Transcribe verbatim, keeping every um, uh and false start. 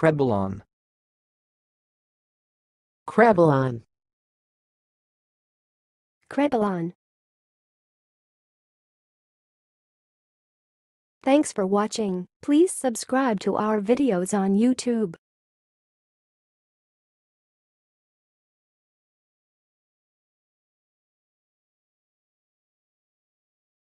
crébillon, crébillon, crébillon. Thanks for watching. Please subscribe to our videos on YouTube.